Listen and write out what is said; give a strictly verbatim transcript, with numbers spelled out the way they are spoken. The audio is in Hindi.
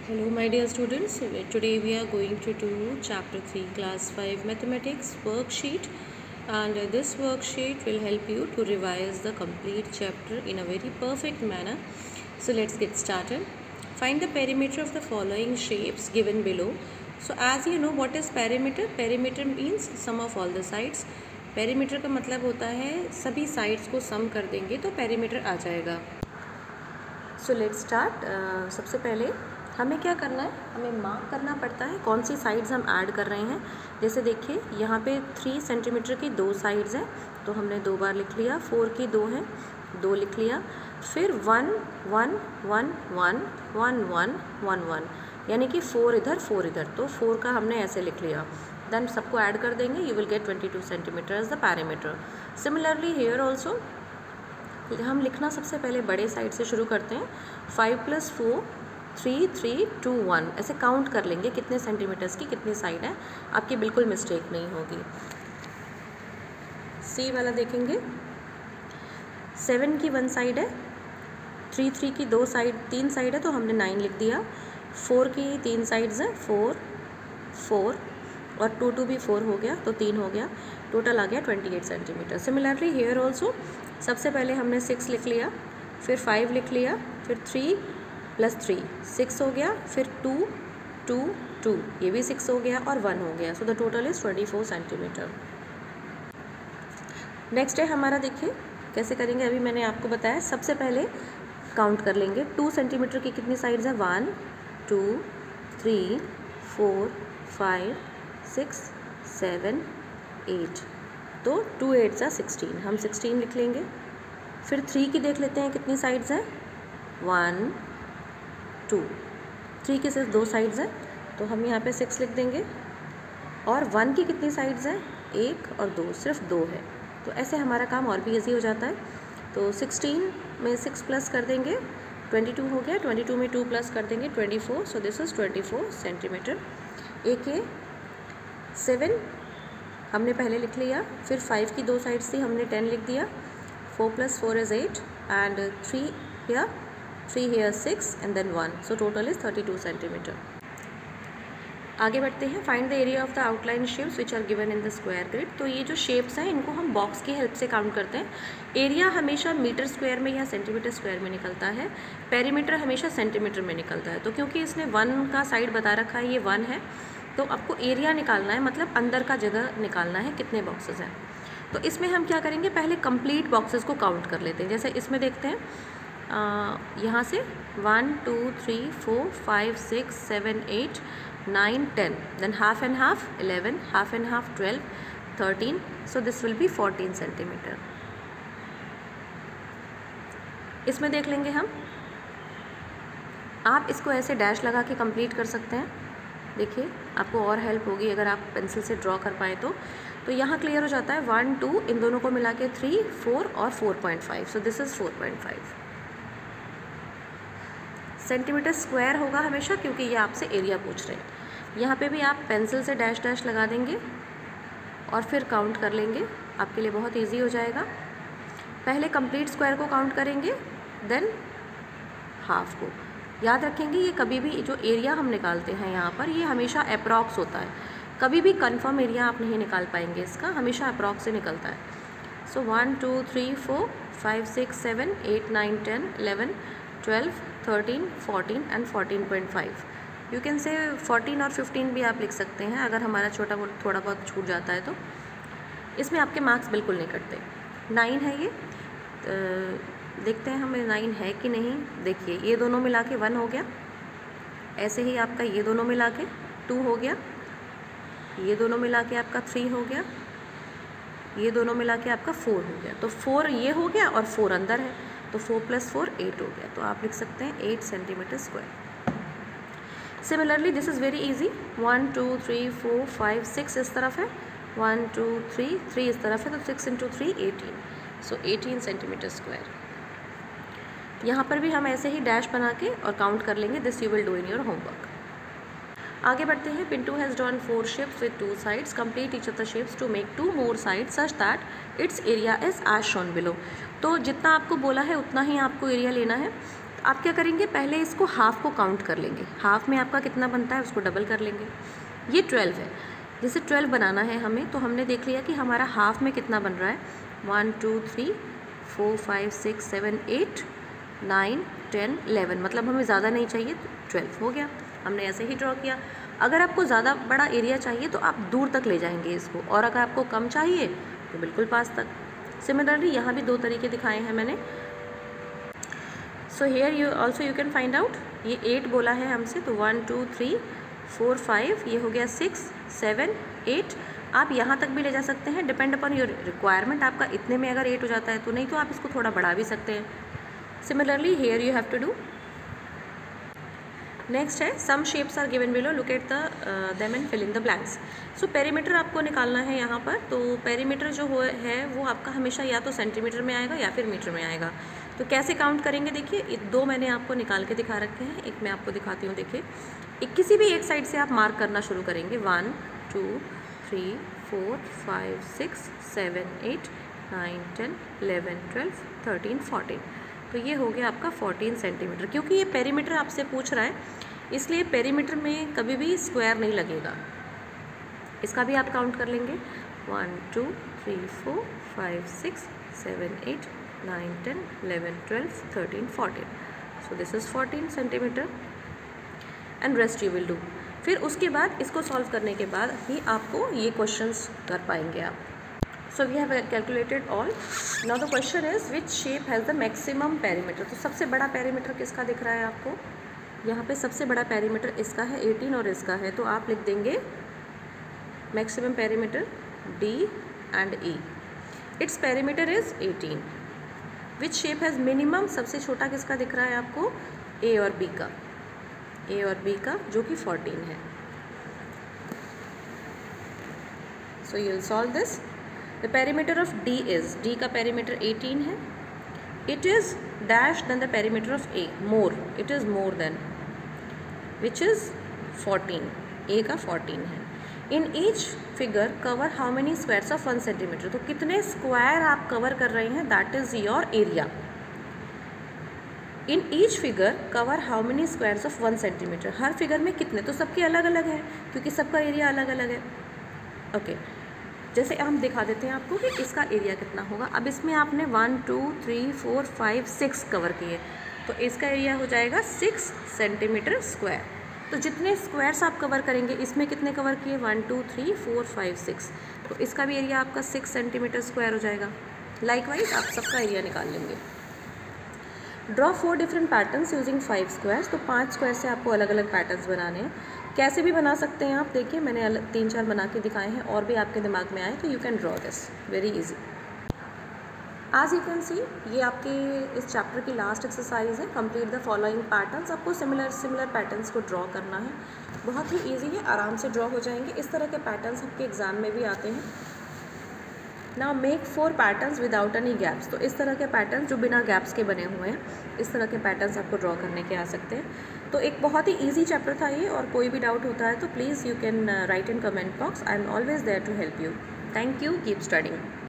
Hello my dear students, today we are going to do chapter three class five mathematics worksheet, and this worksheet will help you to revise the complete chapter in a very perfect manner. So let's get started. Find the perimeter of the following shapes given below. So as you know what is perimeter? Perimeter means sum of all the sides. Perimeter का मतलब होता है सभी sides को sum कर देंगे तो perimeter आ जाएगा. So let's start. uh, सबसे पहले हमें क्या करना है, हमें मार्क करना पड़ता है कौन सी साइड्स हम ऐड कर रहे हैं. जैसे देखिए यहाँ पे थ्री सेंटीमीटर की दो साइड्स हैं तो हमने दो बार लिख लिया. फोर की दो हैं, दो लिख लिया. फिर one one one one one one one one यानी कि फोर इधर फोर इधर, तो फोर का हमने ऐसे लिख लिया. देन सबको ऐड कर देंगे, you will get twenty two centimetre as the parameter. Similarly here also हम लिखना सबसे पहले बड़े साइड से शुरू करते हैं. Five plus four three three two one ऐसे काउंट कर लेंगे कितने सेंटीमीटर्स की कितनी साइड है, आपकी बिल्कुल मिस्टेक नहीं होगी. सी वाला देखेंगे, सेवन की वन साइड है, थ्री थ्री की दो साइड तीन साइड है तो हमने नाइन लिख दिया. फोर की तीन साइड्स हैं, फोर फोर और टू टू भी फोर हो गया तो तीन हो गया. टोटल आ गया twenty eight centimetre. Similarly here also सबसे पहले हमने सिक्स लिख लिया, फिर फाइव लिख लिया, फिर थ्री प्लस थ्री सिक्स हो गया, फिर टू टू टू ये भी सिक्स हो गया और वन हो गया. So the total is twenty four centimetre. Next है हमारा, देखिए कैसे करेंगे. अभी मैंने आपको बताया सबसे पहले काउंट कर लेंगे. टू सेंटीमीटर की कितनी साइड्स हैं, one two three four five six seven eight, तो टू एट सा सिक्सटीन, हम सिक्सटीन लिख लेंगे. फिर थ्री की देख लेते हैं कितनी साइड्स हैं, वन टू, थ्री की सिर्फ दो साइड्स हैं तो हम यहाँ पे सिक्स लिख देंगे. और वन की कितनी साइड्स हैं, एक और दो, सिर्फ दो है. तो ऐसे हमारा काम और भी ईजी हो जाता है. तो सिक्सटीन में सिक्स प्लस कर देंगे, ट्वेंटी टू हो गया. ट्वेंटी टू में टू प्लस कर देंगे, twenty four. So this is twenty four centimetre. एक है सेवन हमने पहले लिख लिया, फिर फाइव की दो साइड्स थी हमने टेन लिख दिया. Four plus four is eight and three here, three here six and then one, so total is thirty two centimetre. आगे बढ़ते हैं. Find the area of the outline shapes which are given in the square grid. तो ये जो शेप्स हैं इनको हम बॉक्स की हेल्प से काउंट करते हैं. एरिया हमेशा मीटर स्क्वायर में या सेंटीमीटर स्क्वायर में निकलता है, पेरीमीटर हमेशा सेंटीमीटर में निकलता है. तो क्योंकि इसने वन का साइड बता रखा है, ये वन है, तो आपको एरिया निकालना है, मतलब अंदर का जगह निकालना है कितने बॉक्सेस हैं. तो इसमें हम क्या करेंगे, पहले कंप्लीट बॉक्सेस को काउंट कर लेते हैं. जैसे इसमें देखते हैं, यहाँ से one two three four five six seven eight nine ten, then half and half eleven, half and half twelve, thirteen. So this will be fourteen centimetre. इसमें देख लेंगे हम, आप इसको ऐसे डैश लगा के कंप्लीट कर सकते हैं. देखिए आपको और हेल्प होगी अगर आप पेंसिल से ड्रॉ कर पाए तो. तो यहाँ क्लियर हो जाता है, वन टू इन दोनों को मिला के थ्री फोर और four point five. So this is four point five centimetre square होगा हमेशा, क्योंकि ये आपसे एरिया पूछ रहे हैं. यहाँ पे भी आप पेंसिल से डैश डैश लगा देंगे और फिर काउंट कर लेंगे, आपके लिए बहुत इजी हो जाएगा. पहले कंप्लीट स्क्वायर को काउंट करेंगे, देन हाफ को. याद रखेंगे ये कभी भी जो एरिया हम निकालते हैं यहाँ पर, ये हमेशा अप्रॉक्स होता है. कभी भी कंफर्म एरिया आप नहीं निकाल पाएंगे इसका, हमेशा अप्रॉक्स से निकलता है. So one two three four five six seven eight nine ten eleven twelve thirteen fourteen and fourteen point five. You can say fourteen और फिफ्टीन भी आप लिख सकते हैं अगर हमारा छोटा बहुत थोड़ा बहुत छूट जाता है तो. इसमें आपके मार्क्स बिल्कुल नहीं कटते. नाइन है ये, देखते हैं हमें नाइन है कि नहीं. देखिए ये दोनों मिला के वन हो गया, ऐसे ही आपका ये दोनों मिला के टू हो गया, ये दोनों मिला के आपका थ्री हो गया, ये दोनों मिला के आपका फोर हो गया. तो फोर ये हो गया और फोर अंदर है, तो फोर प्लस फोर एट हो गया. तो आप लिख सकते हैं eight centimetre square. Similarly this is very easy. One two three four five six इस तरफ है, वन टू थ्री थ्री इस तरफ है, तो six into three eighteen. So eighteen centimetre square. यहाँ पर भी हम ऐसे ही डैश बना के और काउंट कर लेंगे. This you will do in your homework. आगे बढ़ते हैं. Pintu has drawn four shapes with two sides. Complete each of the shapes to make two more sides such that its area is as shown below. तो जितना आपको बोला है उतना ही आपको एरिया लेना है. आप क्या करेंगे, पहले इसको हाफ को काउंट कर लेंगे, हाफ में आपका कितना बनता है उसको डबल कर लेंगे। ये ट्वेल्व है, जैसे ट्वेल्व बनाना है हमें, तो हमने देख लिया कि हमारा हाफ में कितना बन रहा है, one two three four five six seven eight nine ten eleven, मतलब हमें ज़्यादा नहीं चाहिए तो ट्वेल्व हो गया, हमने ऐसे ही ड्रॉ किया। अगर आपको ज़्यादा बड़ा एरिया चाहिए तो आप दूर तक ले जाएंगे इसको, और अगर आपको कम चाहिए तो बिल्कुल पास तक। सिमिलरली यहाँ भी दो तरीके दिखाए हैं मैंने। So here you also you can find out, ये एट बोला है हमसे, तो one two three four five, ये हो गया सिक्स सेवन एट, आप यहाँ तक भी ले जा सकते हैं, डिपेंड अपॉन योर रिक्वायरमेंट। आपका इतने में अगर एट हो जाता है तो, नहीं तो आप इसको थोड़ा बढ़ा भी सकते हैं। Similarly here you have to do. Next है some shapes are given below, look at the them and fill in the blanks. So perimeter आपको निकालना है यहाँ पर, तो पेरीमीटर जो हो है वो आपका हमेशा या तो सेंटीमीटर में आएगा या फिर मीटर में आएगा। तो कैसे काउंट करेंगे, देखिए दो मैंने आपको निकाल के दिखा रखे हैं, एक मैं आपको दिखाती हूँ। देखिए एक किसी भी एक साइड से आप मार्क करना शुरू करेंगे, one two three four five six seven eight nine ten eleven twelve thirteen fourteen, तो ये हो गया आपका फोर्टीन सेंटीमीटर। क्योंकि ये पेरीमीटर आपसे पूछ रहा है, इसलिए पेरीमीटर में कभी भी स्क्वायर नहीं लगेगा। इसका भी आप काउंट कर लेंगे, one two three four five six seven eight nine ten eleven twelve thirteen fourteen, so this is fourteen centimetre and rest you will do. फिर उसके बाद इसको सॉल्व करने के बाद ही आपको ये क्वेश्चंस कर पाएंगे आप। So we have calculated all. Now the question is which shape has the maximum perimeter. तो सबसे बड़ा पेरीमीटर किसका दिख रहा है आपको, यहाँ पे सबसे बड़ा पेरीमीटर इसका है एटीन और इसका है, तो आप लिख देंगे maximum perimeter D and E, its perimeter is eighteen. Which shape has minimum, सबसे छोटा किसका दिख रहा है आपको, ए और बी का, ए और बी का जो कि फोर्टीन है। So you will solve this. The perimeter of D is, D का पेरीमीटर एटीन है, it is dash than the perimeter of A, more, it is more than, which is fourteen, A का फोर्टीन है। In each figure cover how many squares of one centimetre, तो कितने स्क्वायर आप कवर कर रहे हैं, that is your area. In each figure cover how many squares of one centimetre, हर फिगर में कितने, तो सबके अलग अलग है क्योंकि सबका एरिया अलग अलग है। Okay okay. जैसे हम दिखा देते हैं आपको कि इसका एरिया कितना होगा। अब इसमें आपने one two three four five six cover किए, तो इसका एरिया हो जाएगा सिक्स सेंटीमीटर स्क्वायर। तो जितने स्क्वायर्स आप कवर करेंगे, इसमें कितने कवर किए, one two three four five six, तो इसका भी एरिया आपका सिक्स सेंटीमीटर स्क्वायर हो जाएगा। लाइकवाइज आप सबका एरिया निकाल लेंगे। Draw four different patterns using five squares, तो पांच स्क्वायर से आपको अलग अलग पैटर्न्स बनाने हैं। कैसे भी बना सकते हैं आप, देखिए मैंने अलग तीन चार बना के दिखाए हैं, और भी आपके दिमाग में आए तो you can draw this very easy. आज यू कैन सी, ये आपके इस चैप्टर की लास्ट एक्सरसाइज है, कंप्लीट द फॉलोइंग पैटर्न्स। आपको सिमिलर सिमिलर पैटर्न्स को ड्रॉ करना है, बहुत ही ईजी है, आराम से ड्रॉ हो जाएंगे। इस तरह के पैटर्न्स आपके एग्जाम में भी आते हैं। Now make four patterns without any gaps, तो इस तरह के पैटर्न्स जो बिना गैप्स के बने हुए हैं, इस तरह के पैटर्न्स आपको ड्रॉ करने के आ सकते हैं। तो एक बहुत ही इजी चैप्टर था ये, और कोई भी डाउट होता है तो please you can write in comment box, I am always there to help you. Thank you, keep studying.